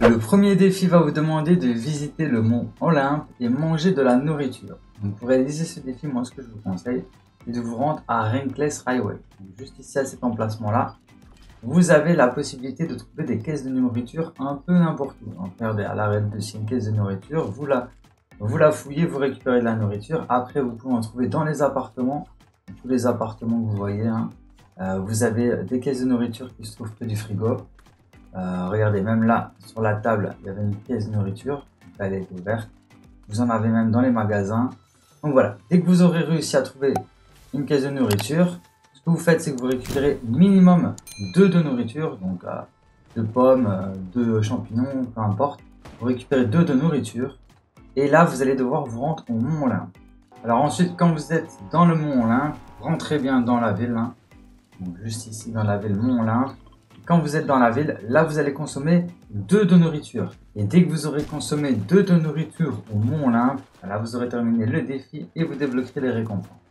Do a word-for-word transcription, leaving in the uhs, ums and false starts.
Le premier défi va vous demander de visiter le mont Olympe et manger de la nourriture. Donc pour réaliser ce défi, moi ce que je vous conseille, c'est de vous rendre à Rankless Highway. Donc juste ici à cet emplacement-là, vous avez la possibilité de trouver des caisses de nourriture un peu n'importe où. Donc regardez, à l'arrêt de c'est une caisse de nourriture, vous la, vous la fouillez, vous récupérez de la nourriture. Après, vous pouvez en trouver dans les appartements, tous les appartements que vous voyez. Hein. Euh, vous avez des caisses de nourriture qui se trouvent près du frigo. Euh, regardez, même là, sur la table, il y avait une caisse de nourriture. Elle est ouverte. Vous en avez même dans les magasins. Donc voilà, dès que vous aurez réussi à trouver une caisse de nourriture, ce que vous faites, c'est que vous récupérez minimum deux de nourriture, donc euh, deux pommes, euh, deux champignons, peu importe. Vous récupérez deux de nourriture. Et là, vous allez devoir vous rendre au Mont Olympe. Alors ensuite, quand vous êtes dans le Mont Olympe, rentrez bien dans la ville. Hein. Donc juste ici, dans la ville Mont Olympe. Quand vous êtes dans la ville, là, vous allez consommer deux de nourriture. Et dès que vous aurez consommé deux de nourriture au Mont Olympe, là, vous aurez terminé le défi et vous débloquerez les récompenses.